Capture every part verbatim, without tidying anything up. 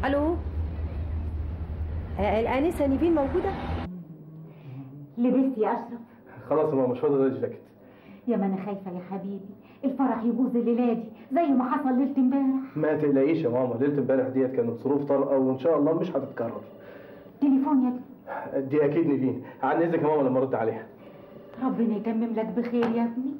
الو، الانسه نيفين موجوده؟ لبست يا اشرف؟ خلاص يا ماما مش فاضل غير الجاكيت. يا ما انا خايفه يا حبيبي الفرح يبوظ الليله دي زي ما حصل ليله امبارح. ما تقلقيش يا ماما، ليله امبارح ديت كانت ظروف طارئه وان شاء الله مش هتتكرر. تليفون يا ابني؟ دي اكيد نيفين، عن اذنك يا ماما لما ارد عليها. ربنا يتمم لك بخير يا ابني.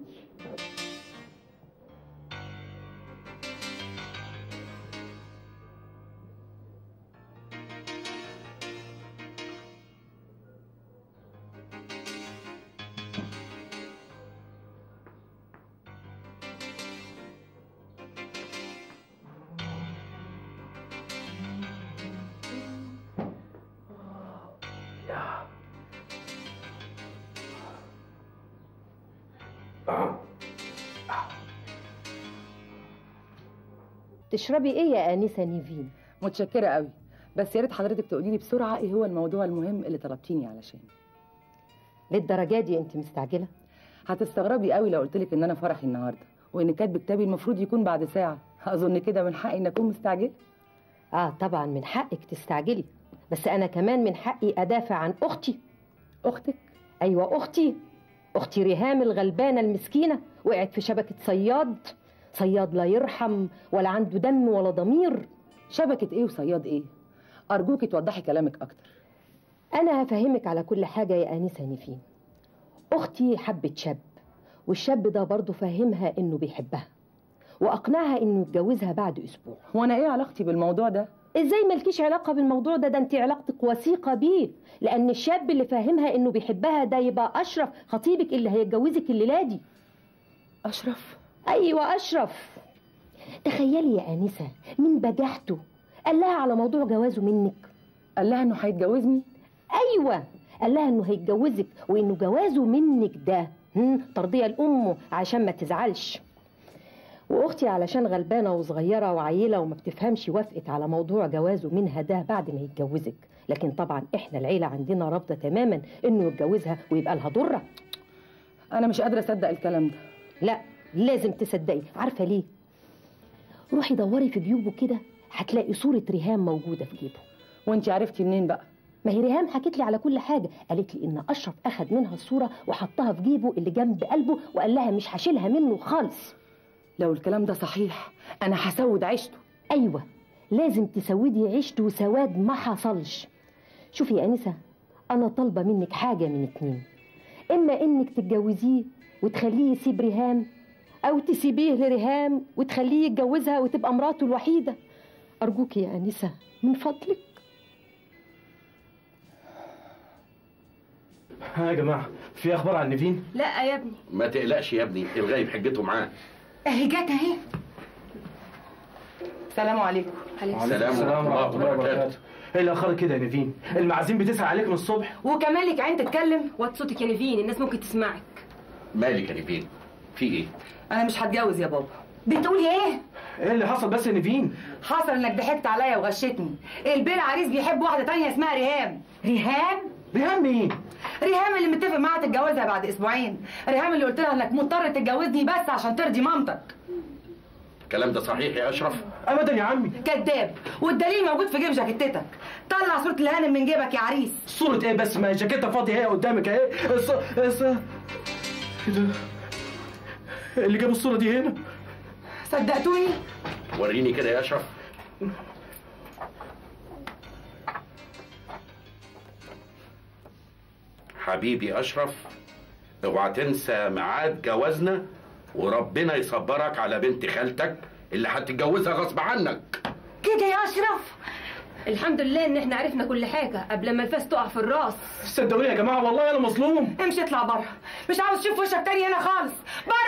تشربي ايه يا انسه نيفين؟ متشكره قوي، بس يا ريت حضرتك تقولي لي بسرعه ايه هو الموضوع المهم اللي طلبتيني علشانه. للدرجه دي انت مستعجله؟ هتستغربي قوي لو قلت لك ان انا فرحي النهارده وان كاتب كتابي المفروض يكون بعد ساعه. اظن كده من حقي ان اكون مستعجله. اه طبعا من حقك تستعجلي، بس انا كمان من حقي ادافع عن اختي. اختك؟ ايوه اختي، اختي ريهام الغلبانه المسكينه وقعت في شبكه صياد، صياد لا يرحم ولا عنده دم ولا ضمير. شبكه ايه وصياد ايه؟ ارجوكي توضحي كلامك اكتر. انا هفهمك على كل حاجه يا انسه نيفين. اختي حبت شاب، والشاب ده برضه فهمها انه بيحبها واقنعها انه يتجوزها بعد اسبوع. وانا ايه علاقتي بالموضوع ده؟ ازاي مالكيش علاقه بالموضوع ده؟ ده انت علاقتك وثيقه بيه، لان الشاب اللي فاهمها انه بيحبها ده يبقى اشرف خطيبك اللي هيتجوزك الليله دي. اشرف؟ ايوه اشرف. تخيلي يا انسه من بجحته قال لها على موضوع جوازه منك. قال لها انه هيتجوزني؟ ايوه قال لها انه هيتجوزك وانه جوازه منك ده ترضيه لامه عشان ما تزعلش. واختي علشان غلبانه وصغيره وعيله وما بتفهمش وافقت على موضوع جوازه منها ده بعد ما يتجوزك، لكن طبعا احنا العيله عندنا رافضه تماما انه يتجوزها ويبقى لها ضره. انا مش قادره اصدق الكلام ده. لا لازم تصدقي. عارفه ليه؟ روحي دوري في جيوبه كده هتلاقي صوره ريهام موجوده في جيبه. وانت عرفتي منين بقى؟ ما هي ريهام حكت لي على كل حاجه، قالت لي ان اشرف اخذ منها الصوره وحطها في جيبه اللي جنب قلبه وقال لها مش هشيلها منه خالص. لو الكلام ده صحيح انا هسود عيشته. ايوه لازم تسودي عيشته سواد ما حصلش. شوفي يا انسه انا طالبه منك حاجه من اتنين، اما انك تتجوزيه وتخليه يسيب ريهام، او تسيبيه لريهام وتخليه يتجوزها وتبقى مراته الوحيده. ارجوكي يا انسه من فضلك. ها يا جماعه في اخبار عن نيفين؟ لا يا ابني. ما تقلقش يا ابني، الغايب حجته معاه. اهي جت اهي. السلام عليكم. السلام ورحمه الله وبركاته. ايه اللي اخرك كده يا نيفين؟ المعازيم بتسأل عليك من الصبح. وكمان لك عين تتكلم؟ وطي صوتك يا نيفين، الناس ممكن تسمعك. مالك يا نيفين؟ في ايه؟ انا مش هتجوز يا بابا. بتقولي ايه؟ ايه اللي حصل بس يا نيفين؟ حصل انك ضحكت عليا وغشتني. البيه العريس بيحب واحده تانية اسمها ريهام. ريهام؟ ريهام مين؟ ريهام اللي متفق معاها تتجوزها بعد اسبوعين. ريهام اللي قلت لها انك مضطر تتجوزني بس عشان ترضي مامتك. الكلام ده صحيح يا اشرف؟ ابدا يا عمي. كذاب، والدليل موجود في جيب جاكيتتك. طلع صوره الهانم من جيبك يا عريس. صورة ايه بس؟ ما هي جاكيتة فاضية اهي قدامك اهي. الص... الص... ايه ده؟ اللي جاب الصورة دي هنا؟ صدقتوني؟ وريني كده يا اشرف. حبيبي اشرف، اوعى تنسى ميعاد جوازنا، وربنا يصبرك على بنت خالتك اللي هتتجوزها غصب عنك. كده يا اشرف؟ الحمد لله ان احنا عرفنا كل حاجه قبل ما الفاس تقع في الراس. صدقوني يا جماعه والله انا مظلوم. امشي اطلع بره، مش عاوز اشوف وشك تاني هنا خالص. بره.